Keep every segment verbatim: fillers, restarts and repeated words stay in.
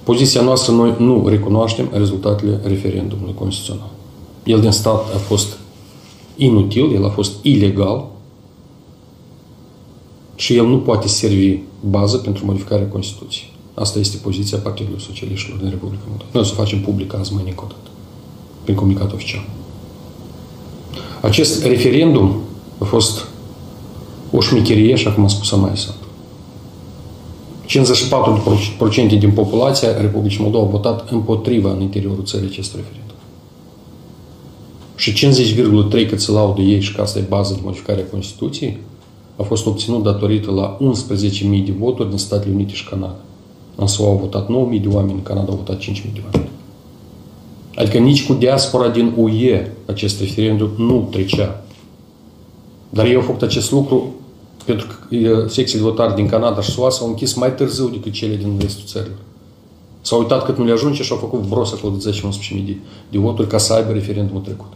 Poziția noastră, noi nu recunoaștem rezultatele referendumului constituțional. El din stat a fost inutil, el a fost ilegal și el nu poate servi bază pentru modificarea Constituției. Asta este poziția Partidului Socialiștilor din Republica Moldova. Noi o să facem public azi, mâine încă o dată, prin comunicat oficial. Acest referendum a fost o șmecherie, așa cum a spus Amai Sandu. cincizeci și patru la sută din populația Republicii Moldova a votat împotriva în interiorul țării acestui referendum. Și cincizeci virgulă trei la sută cât se laudă ei și că asta e bază de modificare a Constituției, a fost obținut datorită la unsprezece mii de voturi din Statele Unite și Canada. În S U A au votat nouă mii de oameni, în Canada au votat cinci mii de oameni. Adică nici cu diaspora din U E acest referendum nu trecea. Dar ei au făcut acest lucru pentru că secțiile de votare din Canada și S U A s-au închis mai târziu decât cele din restul țărilor. S-au uitat cât nu le ajunge și au făcut bros acolo de zece unsprezece mii de, de voturi ca să aibă referendumul trecut.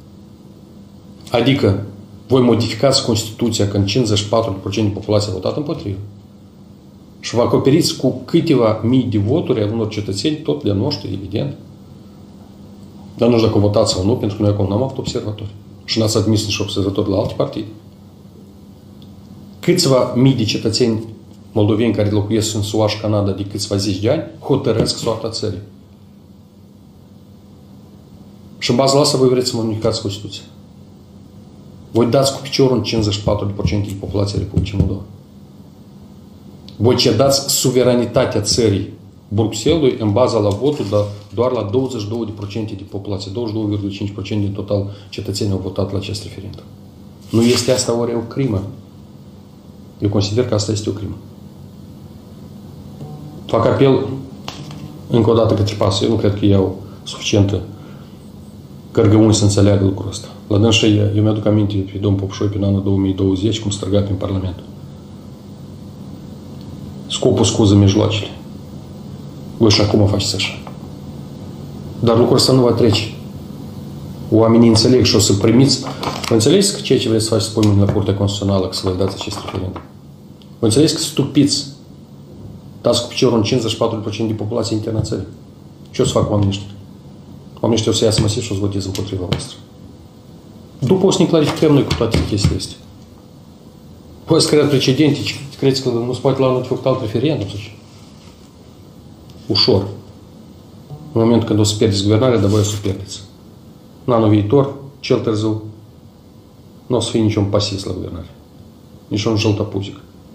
Adică voi modificați Constituția când cincizeci și patru la sută din populație a votat împotrivă. Și vă acoperiți cu câteva mii de voturi a unor cetățeni, tot de noștri, evident. Dar nu știu dacă votați sau nu, pentru că noi acum n-am avut observatori. Și n-ați admis nici observatori la alte partide. Câțiva mii de cetățeni moldoveni care locuiesc în S U A și Canada de câțiva zeci de ani hotărăsc soarta țării. Și în bază la asta voi vreți să modificați Constituția. Voi dați cu piciorul în cincizeci și patru la sută din populația Republicii Moldova. Voi cedați suveranitatea țării Bruxellesului în baza la votul, dar doar la douăzeci și doi la sută din populație, douăzeci și doi virgulă cinci la sută din total cetățenii au votat la acest referendum. Nu este asta oare o crimă? Eu consider că asta este o crimă. Fac apel încă o dată către P A S. Eu nu cred că iau suficientă cărgăuni să înțeleagă lucrul ăsta. La dânsă, eu mi-aduc aminte pe domnul Popșoi prin anul două mii douăzeci, cum străga prin Parlament. Scopul scuză mijloacele. Voi și acum faceți așa. Dar lucrul ăsta nu va trece. Oamenii înțeleg și o să primiți. Vă înțelegeți că ceea ce vreți să faceți spui mâine la Curtea Constituțională că să vă dați acest referendum? Vă înțelegeți că stupiți dați cu piciorul în cincizeci și patru la sută din populația internă țării. Ce o să fac oamenii ăștia? Oamenii ăștia o să iasă masiv și o să voteze împotriva voastră. După o să ne clarificăm noi cu toate chestiile astea. Voi să creați precedente, credeți că nu se poate la anul de făcut alt referendum? Ușor. În momentul când o să pierdeți guvernarea, dar voi o să pierdeți. În anul viitor, cel târziu, nu o să fie niciun pasist la guvernare. Niciun jăltăpuzic.